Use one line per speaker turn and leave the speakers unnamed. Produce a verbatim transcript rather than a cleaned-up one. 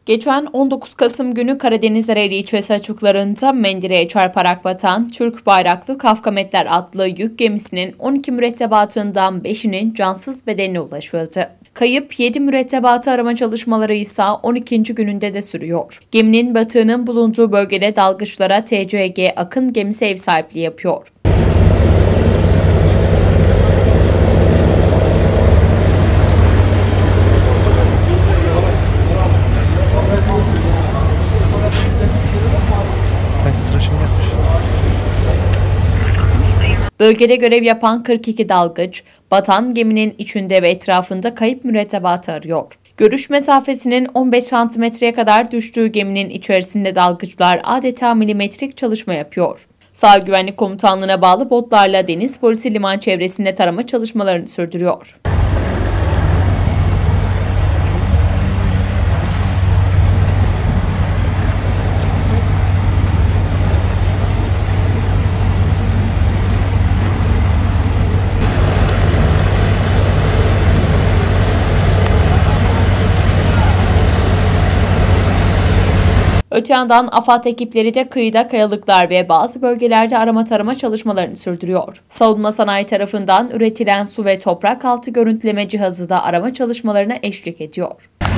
Geçen on dokuz Kasım günü Karadeniz Ereğli ilçesi açıklarında Mendire'ye çarparak batan Türk bayraklı Kafkametler adlı yük gemisinin on iki mürettebatından beşinin cansız bedenine ulaşıldı. Kayıp yedi mürettebatı arama çalışmaları ise on ikinci gününde de sürüyor. Geminin batığının bulunduğu bölgede dalgıçlara T C G Akın gemisi ev sahipliği yapıyor. Bölgede görev yapan kırk iki dalgıç, batan geminin içinde ve etrafında kayıp mürettebatı arıyor. Görüş mesafesinin on beş santimetreye kadar düştüğü geminin içerisinde dalgıçlar adeta milimetrik çalışma yapıyor. Sahil Güvenlik Komutanlığı'na bağlı botlarla deniz polisi liman çevresinde tarama çalışmalarını sürdürüyor. Öte yandan AFAD ekipleri de kıyıda kayalıklar ve bazı bölgelerde arama tarama çalışmalarını sürdürüyor. Savunma sanayi tarafından üretilen su ve toprak altı görüntüleme cihazı da arama çalışmalarına eşlik ediyor.